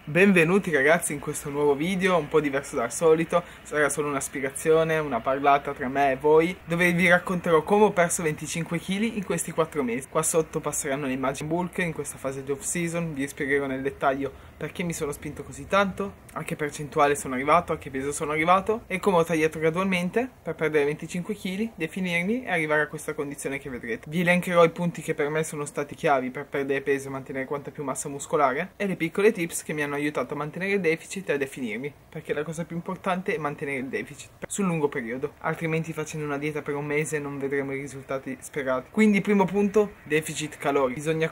Benvenuti ragazzi in questo nuovo video, un po' diverso dal solito. Sarà solo una spiegazione, una parlata tra me e voi, dove vi racconterò come ho perso 25 kg in questi 4 mesi. Qua sotto passeranno le immagini bulk in questa fase di off season, vi spiegherò nel dettaglio perché mi sono spinto così tanto, a che percentuale sono arrivato, a che peso sono arrivato e come ho tagliato gradualmente per perdere 25 kg, definirmi e arrivare a questa condizione che vedrete. Vi elencherò i punti che per me sono stati chiavi per perdere peso e mantenere quanta più massa muscolare e le piccole tips che mi hanno aiutato a mantenere il deficit e a definirmi, perché la cosa più importante è mantenere il deficit sul lungo periodo, altrimenti facendo una dieta per un mese non vedremo i risultati sperati. Quindi primo punto, deficit calorico. Bisogna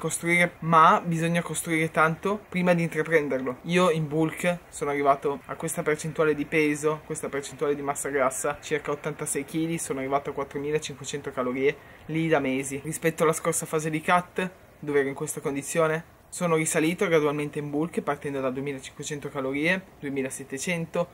costruire tanto prima di intraprenderlo. Io in bulk sono arrivato a questa percentuale di peso, questa percentuale di massa grassa, circa 86 kg, sono arrivato a 4500 calorie lì da mesi. Rispetto alla scorsa fase di cut, dove ero in questa condizione, sono risalito gradualmente in bulk partendo da 2500 calorie, 2700,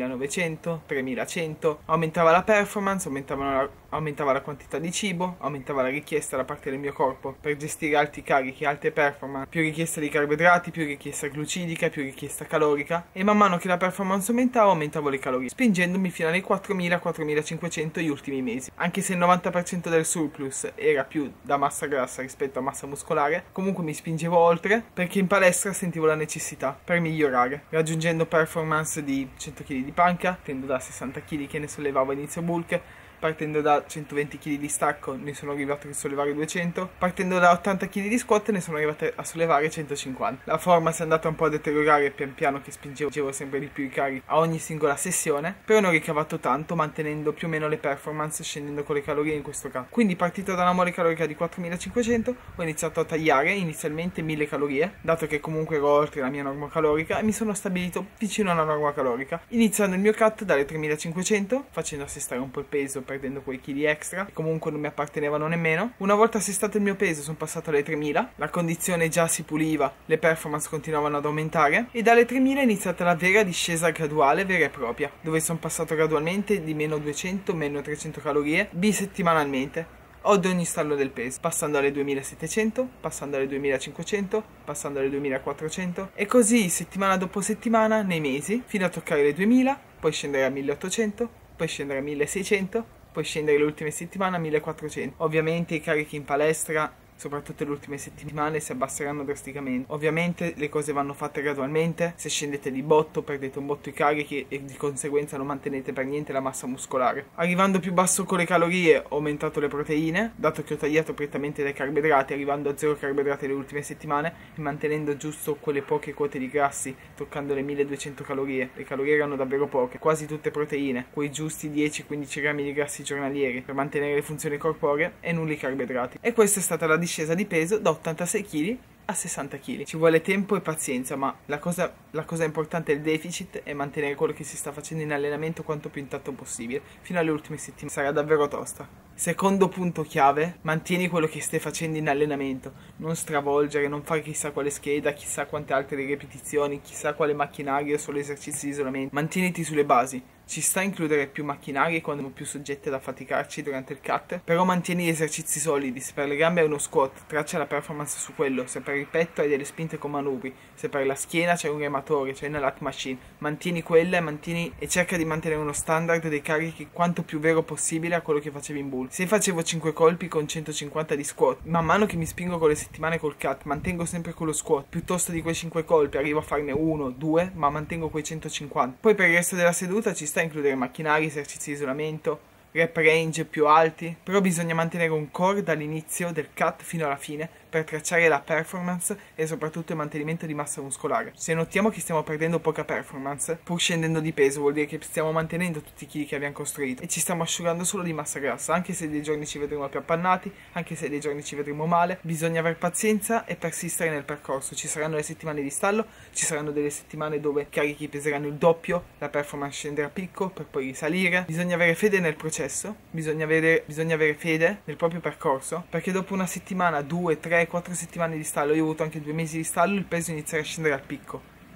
2900, 3100, aumentava la performance, aumentava la quantità di cibo, aumentava la richiesta da parte del mio corpo per gestire alti carichi, alte performance, più richiesta di carboidrati, più richiesta glucidica, più richiesta calorica e man mano che la performance aumentavo le calorie, spingendomi fino alle 4000-4500 gli ultimi mesi. Anche se il 90% del surplus era più da massa grassa rispetto a massa muscolare, comunque mi spingevo oltre perché in palestra sentivo la necessità per migliorare, raggiungendo performance di 100 kg di panca, partendo da 60 kg che ne sollevavo a inizio bulk, partendo da 120 kg di stacco ne sono arrivato a sollevare 200, partendo da 80 kg di squat ne sono arrivato a sollevare 150. La forma si è andata un po' a deteriorare pian piano che spingevo sempre di più i carichi a ogni singola sessione, però non ho ricavato tanto mantenendo più o meno le performance, scendendo con le calorie in questo caso. Quindi partito da una mole calorica di 4500 ho iniziato a tagliare inizialmente 1000 calorie, dato che comunque ero oltre la mia norma calorica e mi sono stabilito vicino alla norma calorica, iniziando il mio cut dalle 3500, facendo assestare un po' il peso perdendo quei chili extra che comunque non mi appartenevano nemmeno. Una volta assestato il mio peso sono passato alle 3000, la condizione già si puliva, le performance continuavano ad aumentare e dalle 3000 è iniziata la vera discesa graduale vera e propria, dove sono passato gradualmente di meno 200, meno 300 calorie bisettimanalmente ad ogni stallo del peso, passando alle 2700, passando alle 2500, passando alle 2400 e così settimana dopo settimana nei mesi fino a toccare le 2000, poi scendere a 1800, poi scendere a 1600, poi scendere le ultime settimane a 1400. Ovviamente i carichi in palestra, soprattutto le ultime settimane, si abbasseranno drasticamente. Ovviamente le cose vanno fatte gradualmente, se scendete di botto perdete un botto i carichi e di conseguenza non mantenete per niente la massa muscolare. Arrivando più basso con le calorie ho aumentato le proteine, dato che ho tagliato prettamente dai carboidrati, arrivando a 0 carboidrati le ultime settimane e mantenendo giusto quelle poche quote di grassi, toccando le 1200 calorie. Le calorie erano davvero poche, quasi tutte proteine, quei giusti 10-15 grammi di grassi giornalieri per mantenere le funzioni corporee e nulli carboidrati. E questa è stata la discesa di peso da 86 kg a 60 kg. Ci vuole tempo e pazienza, ma la cosa importante del deficit è mantenere quello che si sta facendo in allenamento quanto più intatto possibile fino alle ultime settimane. Sarà davvero tosta. Secondo punto chiave, mantieni quello che stai facendo in allenamento, non stravolgere, non fare chissà quale scheda, chissà quante altre ripetizioni, chissà quale macchinario, solo esercizi di isolamento. Mantieniti sulle basi. Ci sta a includere più macchinari quando siamo più soggetti ad affaticarci durante il cut, però mantieni gli esercizi solidi. Se per le gambe hai uno squat, traccia la performance su quello. Se per il petto hai delle spinte con manubri, se per la schiena c'è un rematore, c'è una lat machine, mantieni quella e cerca di mantenere uno standard dei carichi quanto più vero possibile a quello che facevi in bulk. Se facevo 5 colpi con 150 di squat, man mano che mi spingo con le settimane col cut, mantengo sempre quello squat, piuttosto di quei 5 colpi arrivo a farne 1, 2, ma mantengo quei 150. Poi per il resto della seduta ci sta a includere macchinari, esercizi di isolamento, rep range più alti, però bisogna mantenere un core dall'inizio del cut fino alla fine per tracciare la performance e soprattutto il mantenimento di massa muscolare. Se notiamo che stiamo perdendo poca performance, pur scendendo di peso, vuol dire che stiamo mantenendo tutti i chili che abbiamo costruito e ci stiamo asciugando solo di massa grassa, anche se dei giorni ci vedremo più appannati, anche se dei giorni ci vedremo male. Bisogna aver pazienza e persistere nel percorso. Ci saranno le settimane di stallo, ci saranno delle settimane dove i carichi peseranno il doppio, la performance scenderà a picco per poi risalire. Bisogna avere fede nel processo, bisogna avere fede nel proprio percorso, perché dopo una settimana, 2, 3, 4 settimane di stallo, io ho avuto anche 2 mesi di stallo, il peso inizierà a scendere al picco.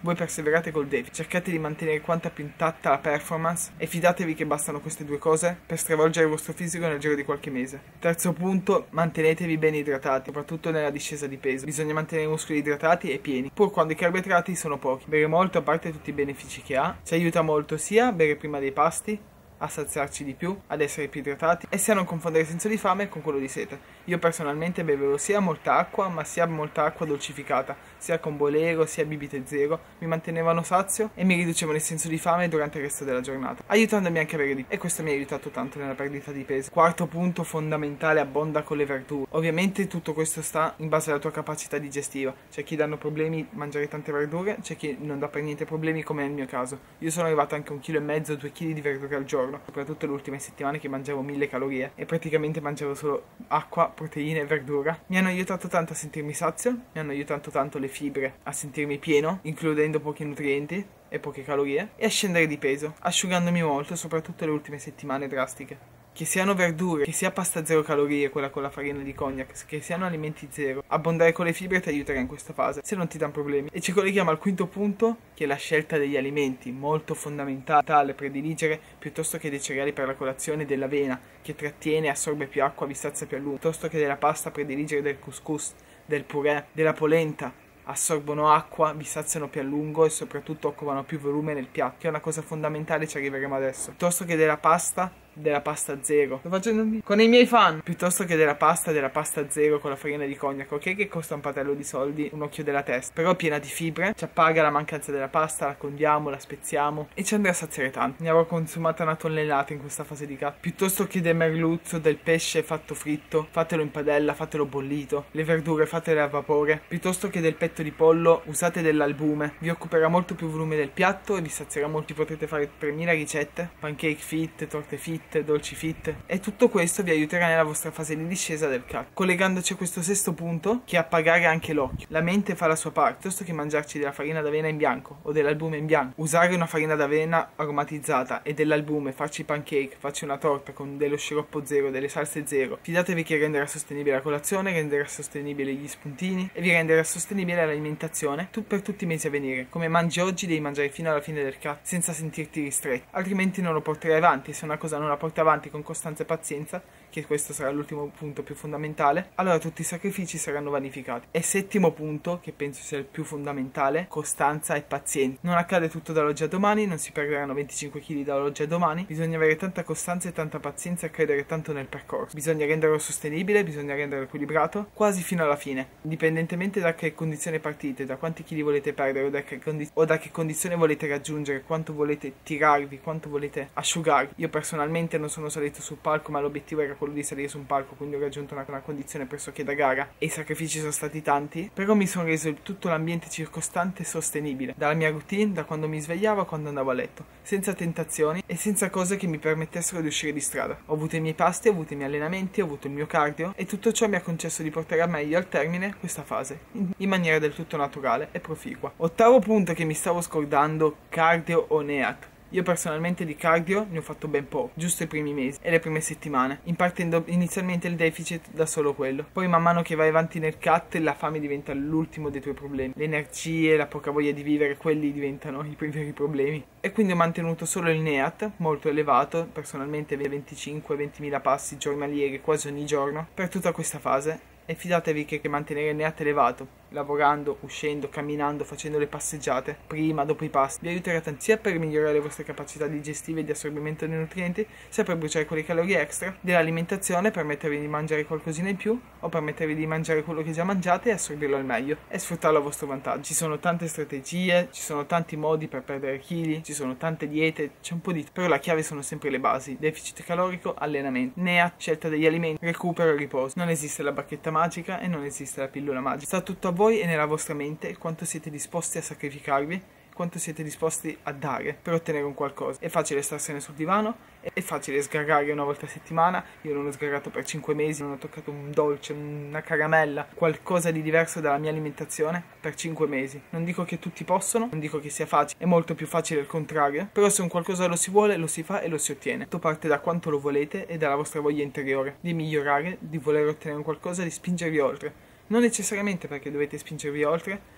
Voi perseverate col deficit, cercate di mantenere quanta più intatta la performance e fidatevi che bastano queste due cose per stravolgere il vostro fisico nel giro di qualche mese. Terzo punto, mantenetevi ben idratati, soprattutto nella discesa di peso. Bisogna mantenere i muscoli idratati e pieni, pur quando i carboidrati sono pochi. Bere molto, a parte tutti i benefici che ha, ci aiuta molto sia a bere prima dei pasti, a saziarci di più, ad essere più idratati e sia a non confondere il senso di fame con quello di sete. Io personalmente bevevo sia molta acqua, ma sia molta acqua dolcificata, sia con bolero, sia bibite zero, mi mantenevano sazio e mi riducevano il senso di fame durante il resto della giornata, aiutandomi anche a avere di più, e questo mi ha aiutato tanto nella perdita di peso. Quarto punto fondamentale, abbonda con le verdure. Ovviamente tutto questo sta in base alla tua capacità digestiva. C'è chi danno problemi mangiare tante verdure, c'è chi non dà per niente problemi come nel mio caso. Io sono arrivato anche a 1,5 kg, 2 kg di verdure al giorno, soprattutto le ultime settimane che mangiavo 1000 calorie e praticamente mangiavo solo acqua, proteine e verdura. Mi hanno aiutato tanto a sentirmi sazio, mi hanno aiutato tanto le fibre a sentirmi pieno, includendo pochi nutrienti e poche calorie, e a scendere di peso, asciugandomi molto, soprattutto le ultime settimane drastiche. Che siano verdure, che sia pasta zero calorie, quella con la farina di cognac, che siano alimenti zero, abbondare con le fibre ti aiuterà in questa fase, se non ti danno problemi. E ci colleghiamo al quinto punto, che è la scelta degli alimenti, molto fondamentale, prediligere piuttosto che dei cereali per la colazione, dell'avena, che trattiene e assorbe più acqua, vi sazia più a lungo, piuttosto che della pasta, prediligere del couscous, del purè, della polenta. Assorbono acqua, vi saziano più a lungo e soprattutto occupano più volume nel piatto, che è una cosa fondamentale, ci arriveremo adesso. Piuttosto che della pasta zero. Sto facendo un video con i miei fan. Piuttosto che della pasta zero con la farina di cognac, ok, che costa un patello di soldi, un occhio della testa, però piena di fibre, ci appaga la mancanza della pasta, la condiamo, la spezziamo e ci andrà a saziare tanto. Ne avrò consumata una tonnellata in questa fase di cut. Piuttosto che del merluzzo, del pesce fatto fritto, fatelo in padella, fatelo bollito. Le verdure fatele a vapore. Piuttosto che del petto di pollo, usate dell'albume, vi occuperà molto più volume del piatto e vi sazierà molto. Potrete fare 3000 ricette, pancake fit, torte fit, dolci fit, e tutto questo vi aiuterà nella vostra fase di discesa del cut. Collegandoci a questo sesto punto, che è appagare anche l'occhio. La mente fa la sua parte, piuttosto che mangiarci della farina d'avena in bianco o dell'albume in bianco, usare una farina d'avena aromatizzata e dell'albume, farci pancake, farci una torta con dello sciroppo zero, delle salse zero. Fidatevi che renderà sostenibile la colazione, renderà sostenibile gli spuntini e vi renderà sostenibile l'alimentazione per tutti i mesi a venire. Come mangi oggi devi mangiare fino alla fine del cut senza sentirti ristretto, altrimenti non lo porterai avanti. Se una cosa non la porta avanti con costanza e pazienza, che questo sarà l'ultimo punto più fondamentale, allora tutti i sacrifici saranno vanificati. E settimo punto, che penso sia il più fondamentale, costanza e pazienza. Non accade tutto dall'oggi a domani, non si perderanno 25 kg dall'oggi a domani, bisogna avere tanta costanza e tanta pazienza e credere tanto nel percorso. Bisogna renderlo sostenibile, bisogna renderlo equilibrato, quasi fino alla fine, indipendentemente da che condizione partite, da quanti chili volete perdere o da che condizione volete raggiungere, quanto volete tirarvi, quanto volete asciugarvi. Io personalmente non sono salito sul palco, ma l'obiettivo era quello di salire su un palco, quindi ho raggiunto una condizione pressoché da gara e i sacrifici sono stati tanti, però mi sono reso tutto l'ambiente circostante sostenibile, dalla mia routine, da quando mi svegliavo a quando andavo a letto, senza tentazioni e senza cose che mi permettessero di uscire di strada. Ho avuto i miei pasti, ho avuto i miei allenamenti, ho avuto il mio cardio e tutto ciò mi ha concesso di portare a meglio al termine questa fase in maniera del tutto naturale e proficua. Ottavo punto che mi stavo scordando, cardio o NEAT. Io personalmente di cardio ne ho fatto ben poco, giusto i primi mesi e le prime settimane, impartendo inizialmente il deficit da solo quello. Poi man mano che vai avanti nel cut la fame diventa l'ultimo dei tuoi problemi, le energie, la poca voglia di vivere, quelli diventano i veri problemi. E quindi ho mantenuto solo il NEAT, molto elevato, personalmente 25-20.000 passi giornalieri quasi ogni giorno, per tutta questa fase. E fidatevi che mantenere il NEAT elevato, lavorando, uscendo, camminando, facendo le passeggiate, prima, dopo i pasti, vi aiuterà tanto sia per migliorare le vostre capacità digestive e di assorbimento dei nutrienti, sia per bruciare quelle calorie extra dell'alimentazione, permettervi di mangiare qualcosina in più o permettervi di mangiare quello che già mangiate e assorbirlo al meglio e sfruttarlo a vostro vantaggio. Ci sono tante strategie, ci sono tanti modi per perdere chili, ci sono tante diete, c'è un po' di tutto, però la chiave sono sempre le basi: deficit calorico, allenamento, NEAT, scelta degli alimenti, recupero e riposo. Non esiste la bacchetta magica e non esiste la pillola magica, sta tutto a voi e nella vostra mente quanto siete disposti a sacrificarvi, quanto siete disposti a dare per ottenere un qualcosa. È facile starsene sul divano, è facile sgarrare una volta a settimana. Io non ho sgarrato per 5 mesi, non ho toccato un dolce, una caramella, qualcosa di diverso dalla mia alimentazione per 5 mesi. Non dico che tutti possono, non dico che sia facile, è molto più facile il contrario, però se un qualcosa lo si vuole, lo si fa e lo si ottiene. Tutto parte da quanto lo volete e dalla vostra voglia interiore di migliorare, di voler ottenere un qualcosa, di spingervi oltre. Non necessariamente perché dovete spingervi oltre,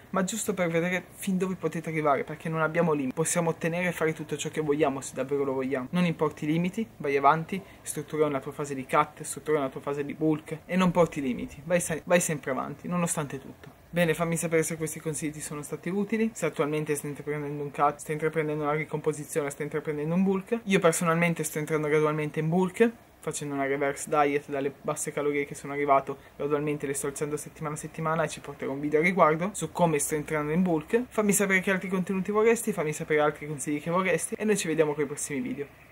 ma giusto per vedere fin dove potete arrivare, perché non abbiamo limiti. Possiamo ottenere e fare tutto ciò che vogliamo se davvero lo vogliamo. Non importi i limiti, vai avanti, struttura una tua fase di cut, struttura una tua fase di bulk e non porti limiti, vai sempre avanti, nonostante tutto. Bene, fammi sapere se questi consigli ti sono stati utili, se attualmente stai intraprendendo un cut, stai intraprendendo una ricomposizione, stai intraprendendo un bulk. Io personalmente sto entrando gradualmente in bulk, facendo una reverse diet dalle basse calorie che sono arrivato, gradualmente le sto alzando settimana a settimana e ci porterò un video a riguardo su come sto entrando in bulk. Fammi sapere che altri contenuti vorresti, fammi sapere altri consigli che vorresti e noi ci vediamo con i prossimi video.